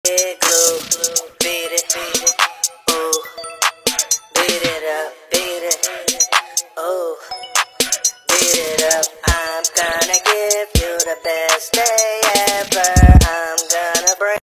Big glue, beat it, ooh, beat it up, beat it, ooh.